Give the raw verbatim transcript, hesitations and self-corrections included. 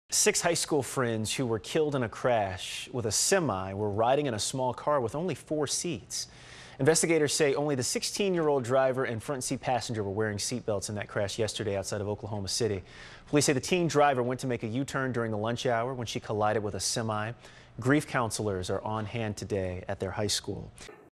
Six high school friends who were killed in a crash with a semi were riding in a small car with only four seats. Investigators say only the sixteen-year-old driver and front seat passenger were wearing seatbelts in that crash yesterday outside of Oklahoma City. Police say the teen driver went to make a U-turn during the lunch hour when she collided with a semi. Grief counselors are on hand today at their high school.